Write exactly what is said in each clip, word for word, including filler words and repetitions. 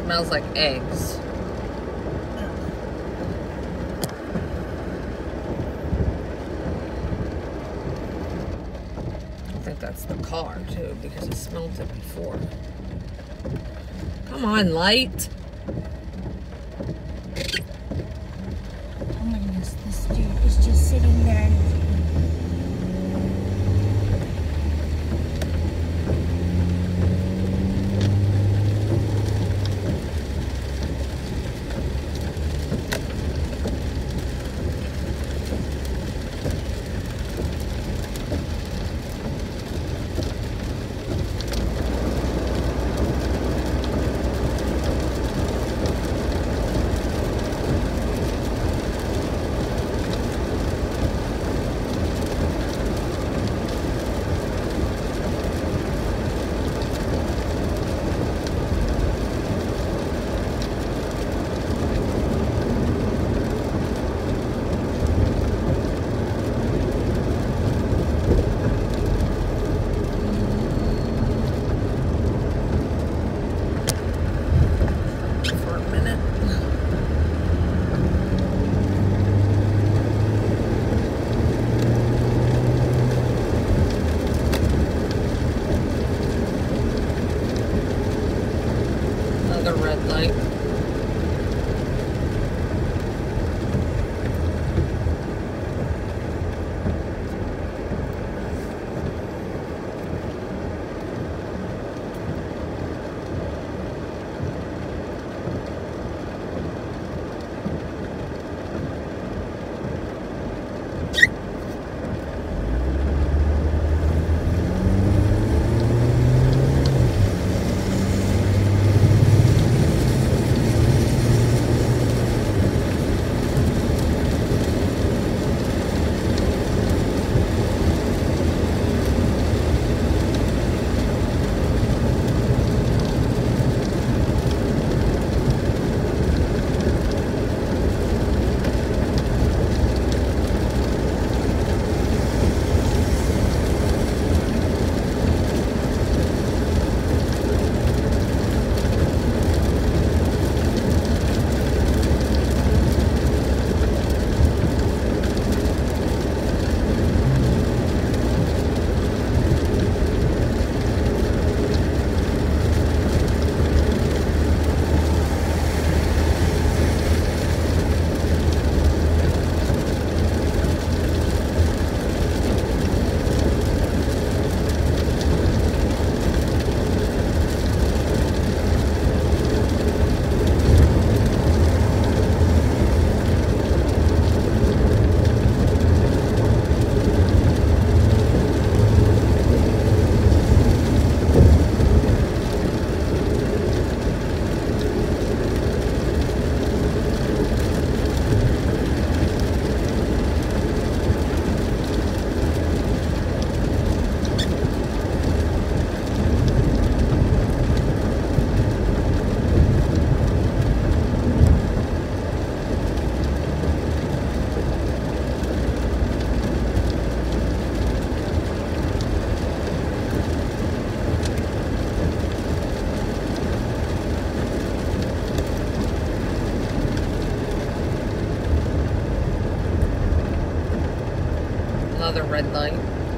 smells like eggs. I think that's the car too, because it smelled it before. Come on, light. Oh my goodness, this dude is just sitting there and red light. Another red light.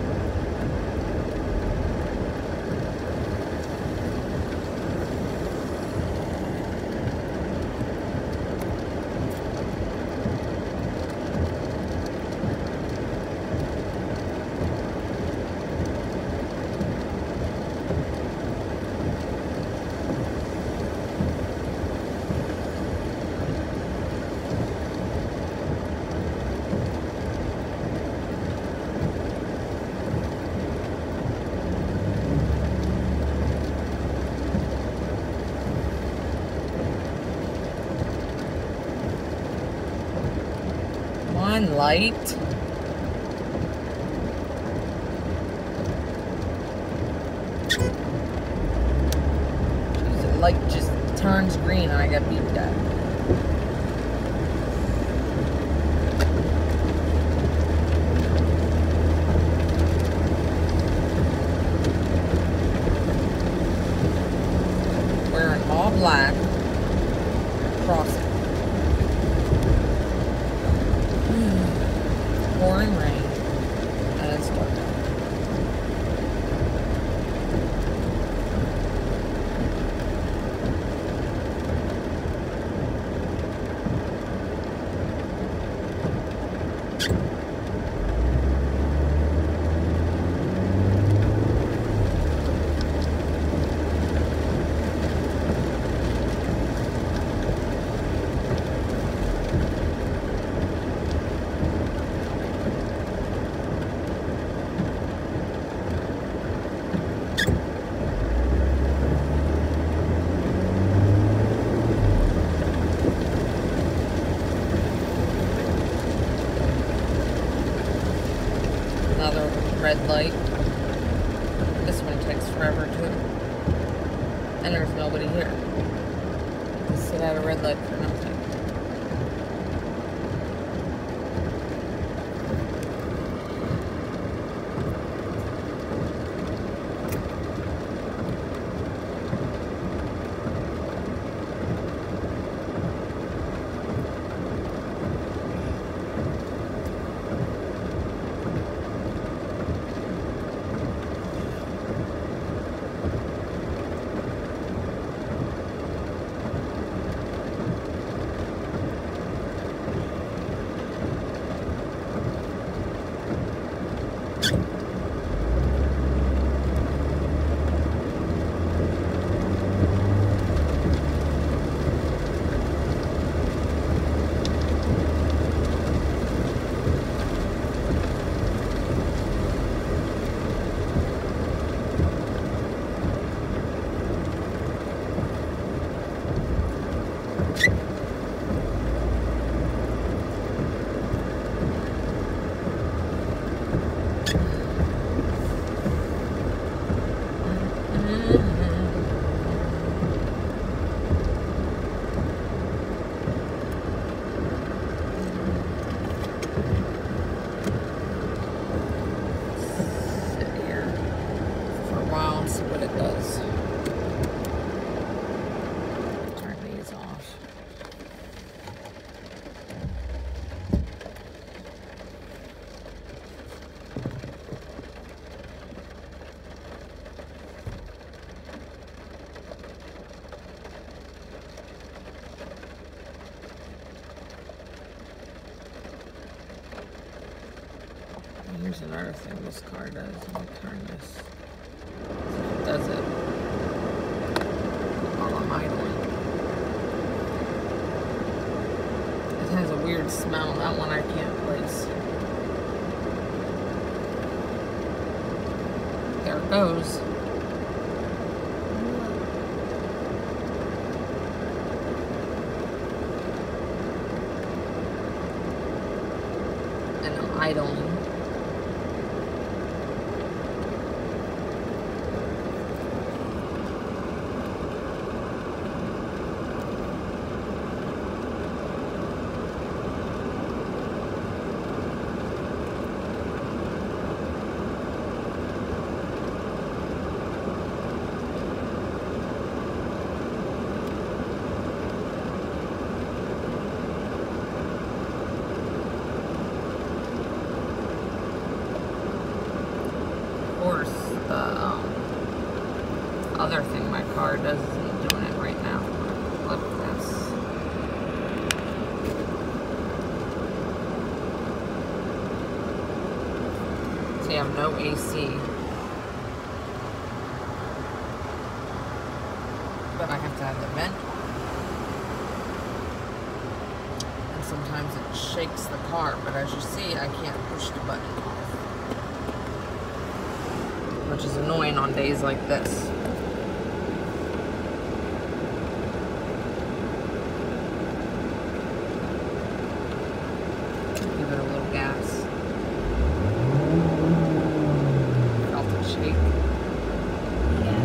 One light. The light just turns green and I got beeped at. Wearing all black. red light. This one takes forever too. And there's nobody here. Just sit at a red light for nothing. Here's another thing this car does. Let me turn this. See if it does it while I'm idling. It has a weird smell. That one I can't place. There it goes. And I'm idling. The um, other thing my car does isn't doing it right now. Look at this. See, I have no A C. But I have to have the vent on. And sometimes it shakes the car, but as you see, I can't push the button off. Which is annoying on days like this. Give it a little gas. Felt it shake. Yeah.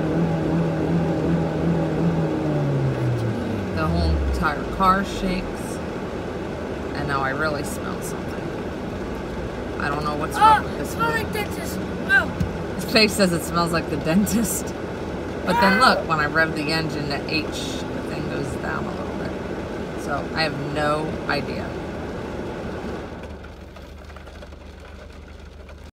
The whole entire car shakes. And now I really smell something. I don't know what's Oh, wrong with this it smells one. like dentist. Oh. His face says it smells like the dentist. But then look, when I rev the engine, the H, the thing goes down a little bit. So I have no idea.